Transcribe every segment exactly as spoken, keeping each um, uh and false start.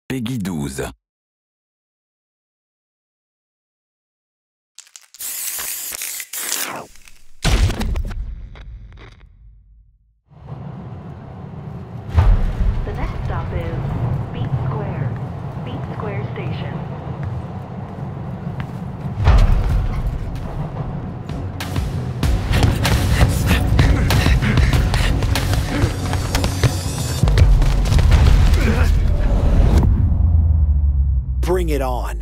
Peggy douze. The next stop is Beat Square. Beat Square Station. Bring it on.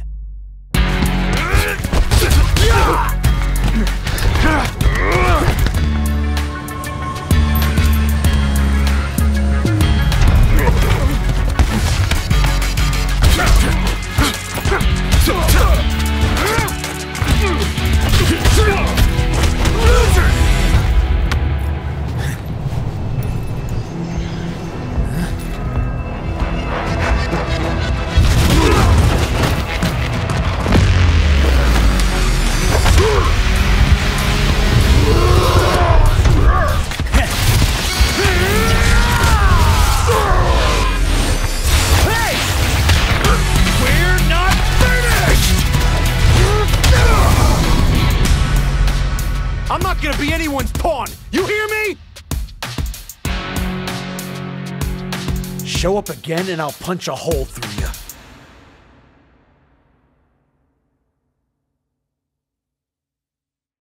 I'm not gonna be anyone's pawn! You hear me? Show up again and I'll punch a hole through you.